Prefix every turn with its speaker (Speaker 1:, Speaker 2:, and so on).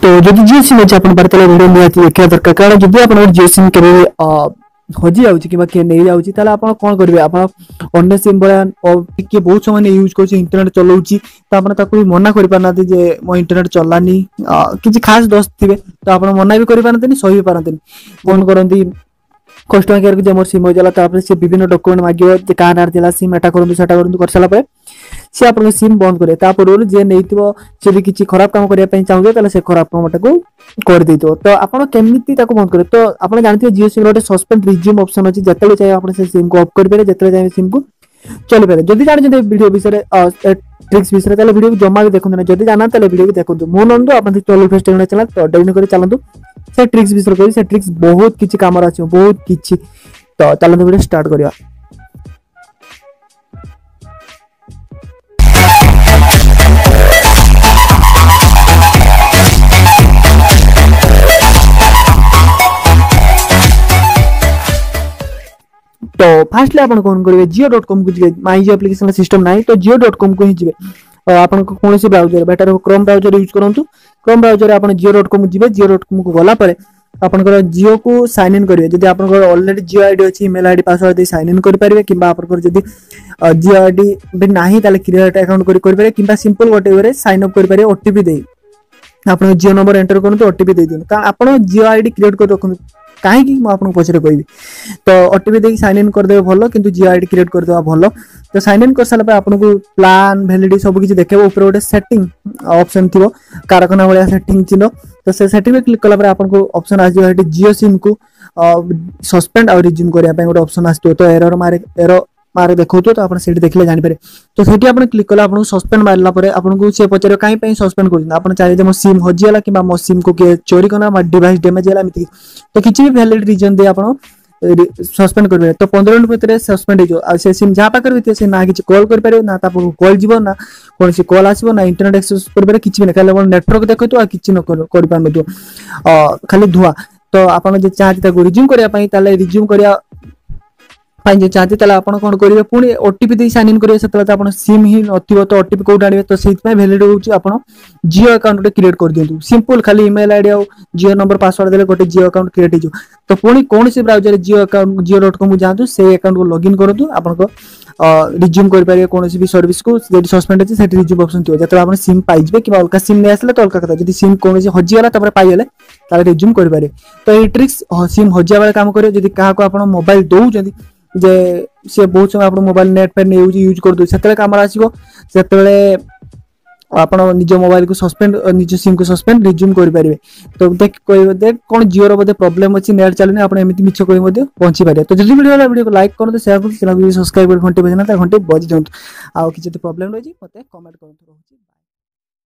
Speaker 1: जदि जियो सिम अच्छे अपन पारे वीडियो निहाती देखा दरकार कारण जदि आप जियो सिम के हजि जाऊँगी कि नहीं जाऊँगी आप कौन करेंगे आप अन्य सिम भाया टे बहुत समय यूज कर इंटरनेट चलाऊँगी तो आप मना कर पारना मो इंटरनेट चलानी किसी खास दोस्त थे तो आप मना भी कर पारती सही भी पारती फोन करती कस्टमर केयर को मोर सिम हो जाला से विभिन्न डॉक्यूमेंट मांगे क्या नार दिला सिम एटा करूँ सेटा करूँ कर सारा सी आप सिम बंद करे तापर जे नहीं सी भी किसी खराब काम करने चाहिए से खराब काम को कर दे तो आप केमी बंद करे तो आप जानते जियो सिम गोटे सस्पेंड रिज्यूम ऑप्शन अच्छी जिते चाहिए आप सिम को ऑफ करेंगे जिते चाहिए सिम को चल पारे जदि जानते वीडियो विषय ट्रिक्स विषय वीडियो जमा भी देखते ना जब जाना वीडियो भी देखो मो नंदु आप चलो फेस्ट चैनल तो डेवलप कर चलतु से ट्रिक्स विषय कही से ट्रिक्स बहुत किसी काम अच्छे बहुत किसी तो चलते वीडियो स्टार्ट करवा तो फास्टली आप कौन करेंगे जियो.com को जी माई जियो एप्लिकेशन सिस्टम ना तो जियो.com को ही जी आप कौन सी browser better Chrome browser use करूँ क्रोम ब्राउजर आप जियो.com जी जियो.com को गला आपंकर जियो को साइन इन करेंगे जब आप ऑलरेडी जियो आईडी अच्छी ईमेल आईडी पासवर्ड दे साइन इन करेंगे कि जब जियो आईडी भी ना क्रिएट अकाउंट करेंगे कि सिंपल गोटे साइन अप करेंगे ओटीपी दे आप जियो नंबर एंटर करूँ ओटीपी दे दिखाँ कारण आप जियो आईडी क्रिएट कर रखुद कहीं मुझे पचर कहि तो ओटीपी दे साइन इन करदे भल कि जियो आईडी क्रिएट करदे भल तो साइन इन कर सारा आपको प्लान वैलिडिटी सब किसी देखो ऊपर गोटे सेटिंग ऑप्शन थी कारखाना भाया सेटिंग चिन्ह तो से सेटिंग में क्लिक कला आपको ऑप्शन आस जियो सिम को सस्पेंड और रिज्यूम करने गोटे ऑप्शन आसो तो एरर मारे देखो तो आप देखले जानीपारे तो सेठी आप क्लिक कला आपको सस्पेंड मारला आपको सी पचार कहीं सस्पेंड कर चाहिए मो सिम हजिगला कि मो सिम को किए चोरी करना डिवाइस डैमेज है तो किसी भी वैलिड रीजन दे आप सस्पेंड करेंगे तो 15 मिनट भितर सस्पेंड हो सिम जहाँ पाखे भी ना किसी कॉल कर ना कॉल जीव ना कौन सी कॉल आसो ना इंटरनेट एक्सेस कर किसी भी ना नेटवर्क देखो किसी न कर खाली धुआ तो आप चाहते रिज्यूम करने रिज्यूम करने चाहते आप कौन करेंगे पुणी ओटीपी दे साइन इन करेंगे से सिम ही नथिबो तो ओटीपी कौट आने तो से वैलिड होची आप जियो अकाउंट क्रिएट कर दिंतु सिंपल खाली ईमेल आईडी और जियो नंबर पासवर्ड देले गोटे जियो अकाउंट क्रिएट हो तो पुणी कौन सी ब्राउजर जियो अकाउंट जियो.com जातु से अकाउंट को लॉगिन करूँ आपको रिज्यूम करेंगे कौन भी सर्विस को सस्पेंड अच्छे रिज्यूम ऑप्शन थी जो आप सिम पाइबे कि अलग सिम नहीं आसले तो अलग कथा जब सिम कौन हजिगला पाइले रिज्यूम करेंगे तो ये ट्रिक्स सिम हजिया बेले काम करे जब क्या मोबाइल दौरान जे सी बहुत समय आप मोबाइल नेट पे नहीं यूज कर दे कम आसो से आप निज मोबाइल को सस्पेंड निज सिम को सस्पेंड रिज्यूम करेंगे तो देख कौन जियो बोधे प्रॉब्लम अच्छी नेट चलने आप मिछ कही पहुंची पारे तो जल्दी वीडियो को लाइक करूँ शेयर करूँ सब्सक्राइब सब्सक्राइब घंटे बजना घंटे बजी दिखाँ आउ किसी प्रॉब्लम रही मत कमेंट करूँ।